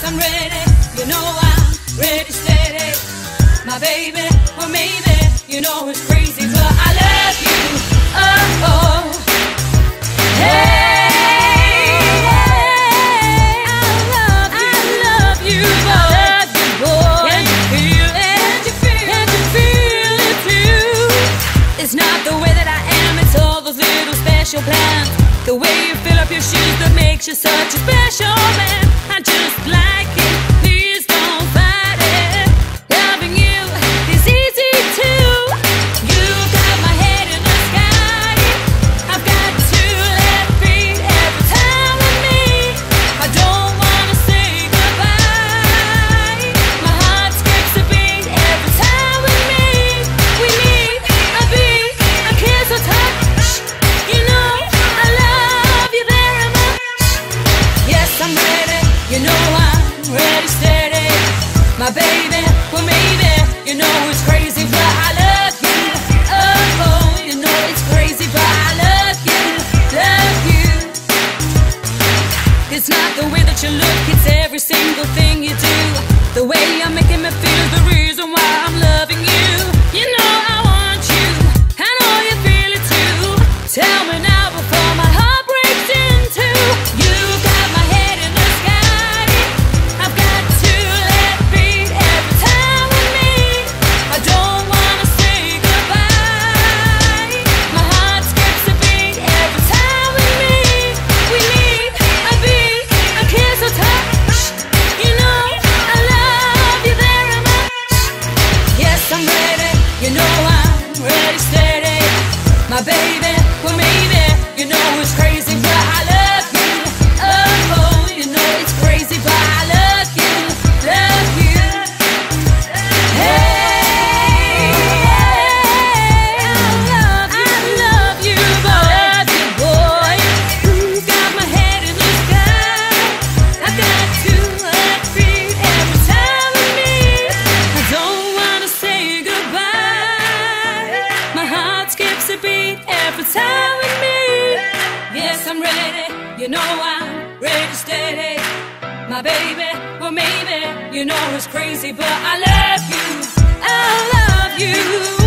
I'm ready, you know I'm ready, steady. My baby, well maybe, you know it's crazy, but I love you, oh, oh. Hey, hey, I love you, boy. Can you feel it? Can you feel it too? It's not the way that I am, it's all those little special plans. The way you fill up your shoes that makes you such a special man. I just like it, please don't fight it. Loving you is easy too. You got my head in the sky. I've got two left feet every time with me. I don't wanna say goodbye. My heart skips a beat every time with me. We need a beat, a kiss, a touch. You know I love you very much. Yes, I'm ready, you know I'm ready, steady. My baby, well maybe, you know it's crazy, but I love you. Oh, oh, you know it's crazy, but I love you, love you. It's not the way that you look, it's every single thing you do. The way you're making me feel is the reason why I'm loving you. You know I want you, I know you feel it too. Tell me now before my heart breaks in two. You got my head in the sky. I've got two left feet every time with me. I don't wanna say goodbye. My heart skips a beat every time with me. We need a beat, a kiss, a touch. You know I love you very much. Yes, I'm ready, you know I'm ready, steady. My baby, well maybe, you know it's crazy, but I love you. Oh, oh, you know it's crazy, but I love you, love you. Hey, I love you, boy. Got my head in the sky. I got two left feet every time with me. I don't wanna say goodbye. My heart skips a beat every time with me. Yes, I'm ready, you know I'm ready, steady. My baby, well maybe, you know it's crazy, but I love you, I love you.